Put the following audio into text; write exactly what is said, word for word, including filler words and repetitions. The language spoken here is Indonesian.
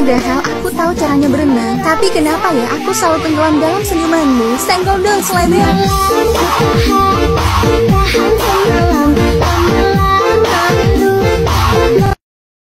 Padahal aku tahu caranya berenang. Tapi kenapa ya aku selalu tenggelam dalam senyumanmu? Senggol dong, selebel.